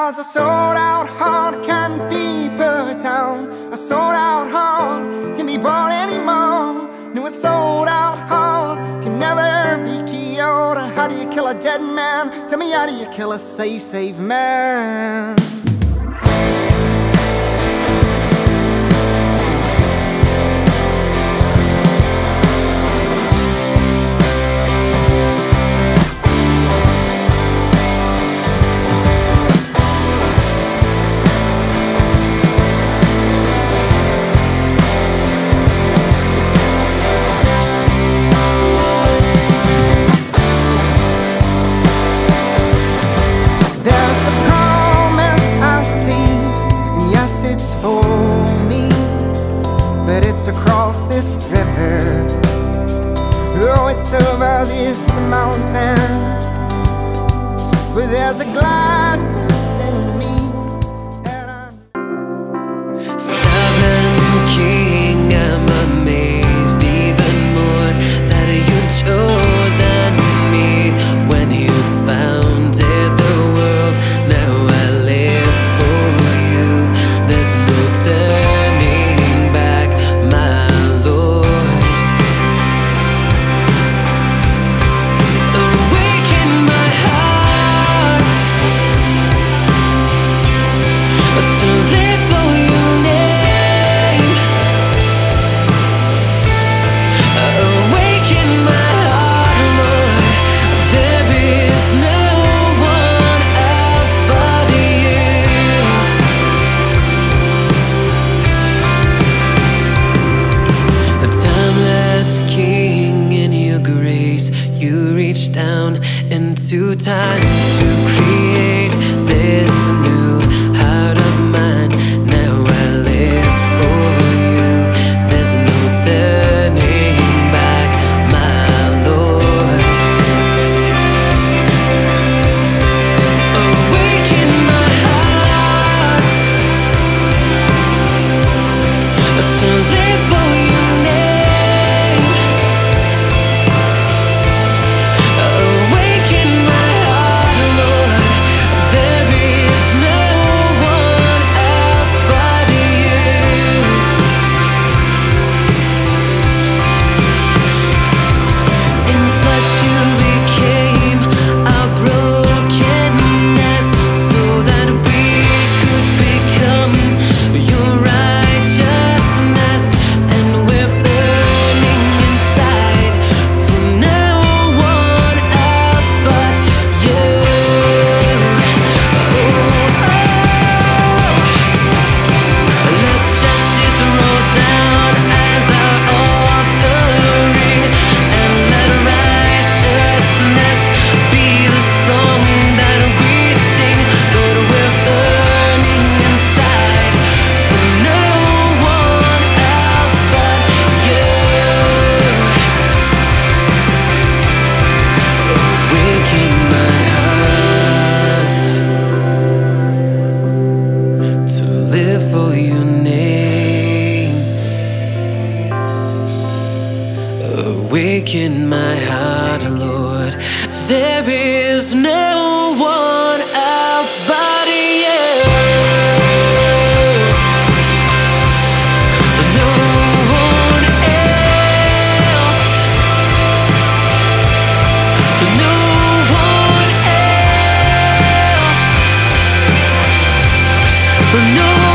'Cause a sold out heart can't be put down. A sold out heart can be bought anymore. No, a sold out heart can never be killed. How do you kill a dead man? Tell me, how do you kill a safe man? Across this river, oh, it's over this mountain, but there's a gladness in me, and I'm Sovereign King, I'm amazed even more that you chosen me when you founded the world. Now I live for you. There's no turning back, my Lord. Awaken my heart to live for your name. Awaken my heart, Lord. There is no one else but you. A timeless King, in your grace you reach down into time to create this new heart of mine. Now I live for you. There's no turning back, my Lord. Awaken my heart to live for your name. Awaken my heart, Lord. There is no one else but you. In flesh you became our brokenness, so that we could become your righteousness. And we're burning inside for no one else but you. Let justice roll down as our offering, and let righteousness be the song that we sing. Lord, we're burning inside for no one else but you. Awaken my heart to live for your name. Awaken my heart, Lord. There is no one else but you. No one else. No one else. No